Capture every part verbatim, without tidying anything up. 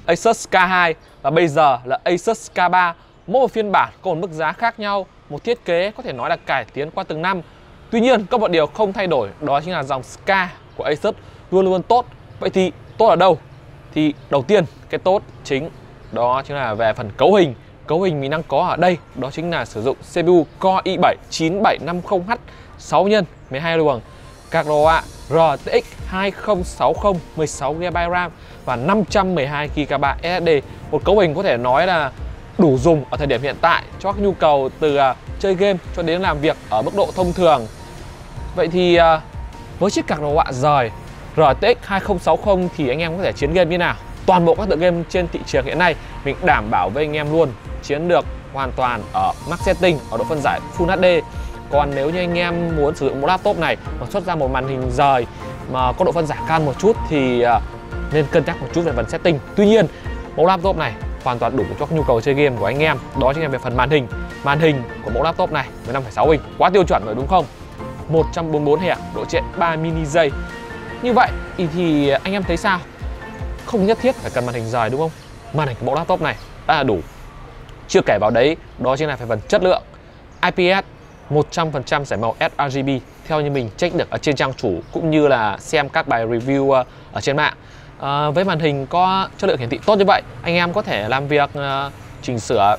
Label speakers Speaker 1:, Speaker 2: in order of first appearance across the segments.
Speaker 1: Asus K hai và bây giờ là Asus K ba. Mỗi một phiên bản có một mức giá khác nhau, một thiết kế có thể nói là cải tiến qua từng năm. Tuy nhiên có một điều không thay đổi, đó chính là dòng K của Asus luôn luôn tốt. Vậy thì tốt ở đâu? Thì đầu tiên cái tốt chính đó chính là về phần cấu hình. Cấu hình mình đang có ở đây đó chính là sử dụng xê pê u Core i bảy chín bảy năm mươi H sáu nhân mười hai luồng, card đồ họa R T X hai không sáu không mười sáu gi ga bai RAM và năm trăm mười hai gi ga bai ét ét đê. Một cấu hình có thể nói là đủ dùng ở thời điểm hiện tại cho các nhu cầu từ uh, chơi game cho đến làm việc ở mức độ thông thường. Vậy thì uh, với chiếc card đồ họa rời R T X hai không sáu không thì anh em có thể chiến game như nào? Toàn bộ các tựa game trên thị trường hiện nay mình đảm bảo với anh em luôn chiến được hoàn toàn ở max setting, ở độ phân giải Full hát đê. Còn nếu như anh em muốn sử dụng một laptop này mà xuất ra một màn hình rời mà có độ phân giải cao một chút thì uh, nên cân nhắc một chút về phần setting. Tuy nhiên mẫu laptop này hoàn toàn đủ cho nhu cầu chơi game của anh em. Đó chính là về phần màn hình. Màn hình của mẫu laptop này mười lăm phẩy sáu inch, quá tiêu chuẩn rồi đúng không? một trăm bốn mươi tư Hz, độ trễ ba mini giây. Như vậy thì anh em thấy sao? Không nhất thiết phải cần màn hình rời đúng không? Màn hình của mẫu laptop này đã là đủ. Chưa kể vào đấy, đó chính là về phần chất lượng. i pê ét một trăm phần trăm giải màu ét rờ giê bê theo như mình check được ở trên trang chủ cũng như là xem các bài review ở trên mạng. À, với màn hình có chất lượng hiển thị tốt như vậy, anh em có thể làm việc uh, chỉnh sửa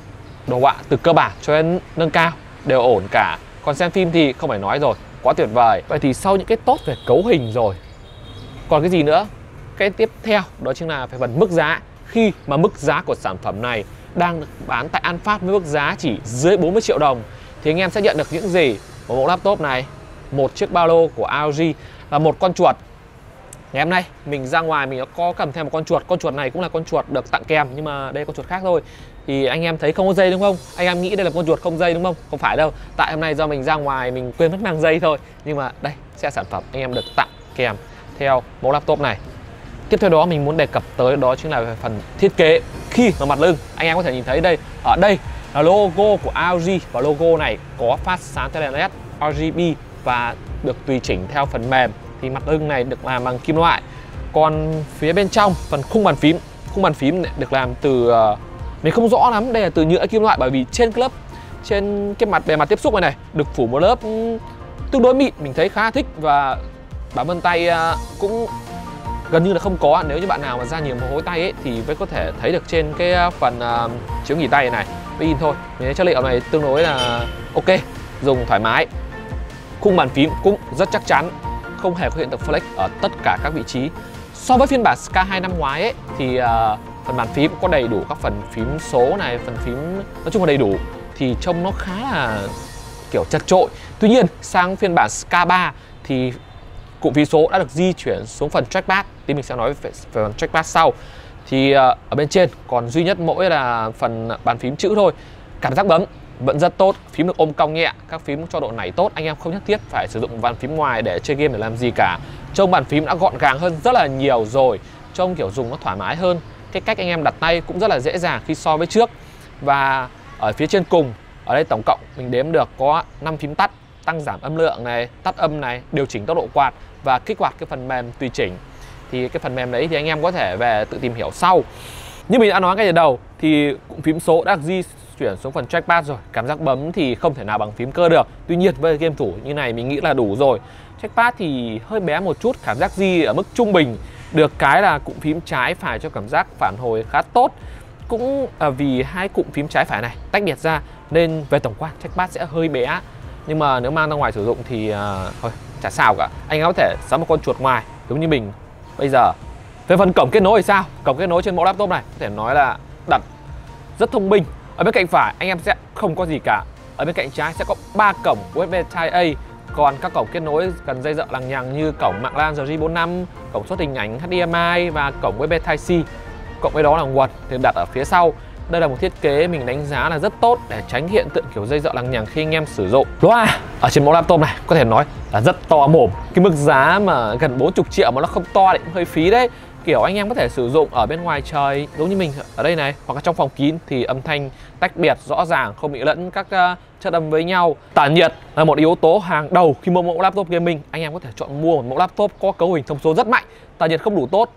Speaker 1: đồ họa từ cơ bản cho đến nâng cao đều ổn cả. Còn xem phim thì không phải nói rồi, quá tuyệt vời. Vậy thì sau những cái tốt về cấu hình rồi, còn cái gì nữa? Cái tiếp theo đó chính là về phần mức giá. Khi mà mức giá của sản phẩm này đang được bán tại An Phát với mức giá chỉ dưới bốn mươi triệu đồng thì anh em sẽ nhận được những gì? Một mẫu laptop này, một chiếc ba lô của a o giê và một con chuột. Ngày hôm nay mình ra ngoài mình có cầm theo một con chuột. Con chuột này cũng là con chuột được tặng kèm, nhưng mà đây là con chuột khác thôi. Thì anh em thấy không có dây đúng không? Anh em nghĩ đây là con chuột không dây đúng không? Không phải đâu. Tại hôm nay do mình ra ngoài mình quên mất mang dây thôi. Nhưng mà đây sẽ là sản phẩm anh em được tặng kèm theo mẫu laptop này. Tiếp theo đó mình muốn đề cập tới đó chính là về phần thiết kế. Khi mà mặt lưng anh em có thể nhìn thấy đây, ở đây là logo của a o giê và logo này có phát sáng theo đèn led rờ giê bê và được tùy chỉnh theo phần mềm. Thì mặt lưng này được làm bằng kim loại. Còn phía bên trong phần khung bàn phím, khung bàn phím được làm từ uh, mình không rõ lắm, đây là từ nhựa kim loại bởi vì trên lớp trên cái mặt bề mặt tiếp xúc này này được phủ một lớp tương đối mịn, mình thấy khá thích và bám vân tay uh, cũng gần như là không có. Nếu như bạn nào mà ra nhiều mồ hôi tay ấy thì mới có thể thấy được trên cái phần uh, chiếu nghỉ tay này với in thôi. Mình thấy chất liệu này tương đối là ok, dùng thoải mái. Khung bàn phím cũng rất chắc chắn, không hề có hiện tượng flex ở tất cả các vị trí. So với phiên bản K hai năm ngoái ấy, thì uh, phần bàn phím có đầy đủ các phần phím số này, phần phím nói chung là đầy đủ thì trông nó khá là kiểu chật chội. Tuy nhiên sang phiên bản K ba thì cụm phím số đã được di chuyển xuống phần trackpad, thì mình sẽ nói về phần trackpad sau. Thì uh, ở bên trên còn duy nhất mỗi là phần bàn phím chữ thôi. Cảm giác bấm vẫn rất tốt, phím được ôm cong nhẹ, các phím cho độ nảy tốt. Anh em không nhất thiết phải sử dụng bàn phím ngoài để chơi game để làm gì cả. Trông bàn phím đã gọn gàng hơn rất là nhiều rồi, trông kiểu dùng nó thoải mái hơn. Cái cách anh em đặt tay cũng rất là dễ dàng khi so với trước. Và ở phía trên cùng, ở đây tổng cộng mình đếm được có năm phím tắt, tăng giảm âm lượng này, tắt âm này, điều chỉnh tốc độ quạt và kích hoạt cái phần mềm tùy chỉnh. Thì cái phần mềm đấy thì anh em có thể về tự tìm hiểu sau. Như mình đã nói ngay từ đầu thì cụm phím số đã được di chuyển xuống phần trackpad rồi. Cảm giác bấm thì không thể nào bằng phím cơ được. Tuy nhiên với game thủ như này mình nghĩ là đủ rồi. Trackpad thì hơi bé một chút, cảm giác di ở mức trung bình. Được cái là cụm phím trái phải cho cảm giác phản hồi khá tốt. Cũng à, vì hai cụm phím trái phải này tách biệt ra nên về tổng quan trackpad sẽ hơi bé. Nhưng mà nếu mang ra ngoài sử dụng thì à, thôi chả sao cả. Anh có thể sắm một con chuột ngoài giống như mình bây giờ. Về phần cổng kết nối thì sao? Cổng kết nối trên mẫu laptop này có thể nói là đặt rất thông minh. Ở bên cạnh phải anh em sẽ không có gì cả. Ở bên cạnh trái sẽ có ba cổng u ét bê Type A. Còn các cổng kết nối cần dây dợ lằng nhằng như cổng mạng LAN R J bốn năm, cổng xuất hình ảnh H D M I và cổng u ét bê Type C. Cộng với đó là nguồn thì đặt ở phía sau. Đây là một thiết kế mình đánh giá là rất tốt để tránh hiện tượng kiểu dây dợ lằng nhằng khi anh em sử dụng. Loa ở trên mẫu laptop này có thể nói là rất to mồm. Cái mức giá mà gần bốn mươi triệu mà nó không to thì cũng hơi phí đấy. Kiểu anh em có thể sử dụng ở bên ngoài trời giống như mình ở đây này, hoặc là trong phòng kín thì âm thanh tách biệt rõ ràng, không bị lẫn các uh, chất âm với nhau. Tản nhiệt là một yếu tố hàng đầu khi mua mẫu laptop gaming. Anh em có thể chọn mua một mẫu laptop có cấu hình thông số rất mạnh. Tản nhiệt không đủ tốt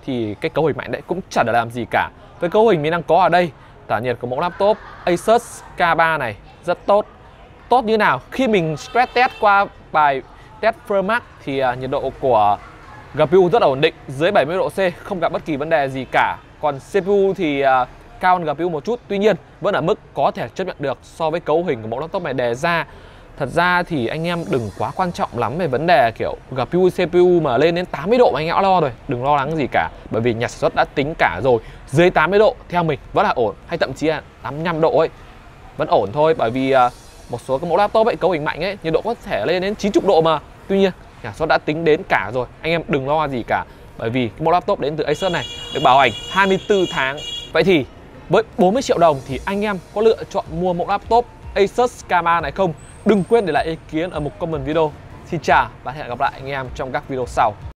Speaker 1: thì cái cấu hình mạnh đấy cũng chẳng để làm gì cả. Với cấu hình mình đang có ở đây, tản nhiệt của mẫu laptop Asus K ba này rất tốt. Tốt như nào? Khi mình stress test qua bài test Firmax thì uh, nhiệt độ của giê pê u rất là ổn định, dưới bảy mươi độ C, không gặp bất kỳ vấn đề gì cả. Còn xê pê u thì uh, cao hơn giê pê u một chút, tuy nhiên vẫn ở mức có thể chấp nhận được so với cấu hình của mẫu laptop này đề ra. Thật ra thì anh em đừng quá quan trọng lắm về vấn đề kiểu giê pê u, xê pê u mà lên đến tám mươi độ mà anh em đã lo rồi. Đừng lo lắng gì cả, bởi vì nhà sản xuất đã tính cả rồi. Dưới tám mươi độ theo mình vẫn là ổn, hay thậm chí là tám mươi lăm độ ấy vẫn ổn thôi. Bởi vì uh, một số cái mẫu laptop ấy, cấu hình mạnh ấy, nhiệt độ có thể lên đến chín mươi độ mà. Tuy nhiên nhà sản xuất đã tính đến cả rồi, anh em đừng lo gì cả. Bởi vì cái mẫu laptop đến từ Asus này được bảo hành hai mươi tư tháng. Vậy thì với bốn mươi triệu đồng thì anh em có lựa chọn mua mẫu laptop Asus K ba này không? Đừng quên để lại ý kiến ở mục comment video. Xin chào và hẹn gặp lại anh em trong các video sau.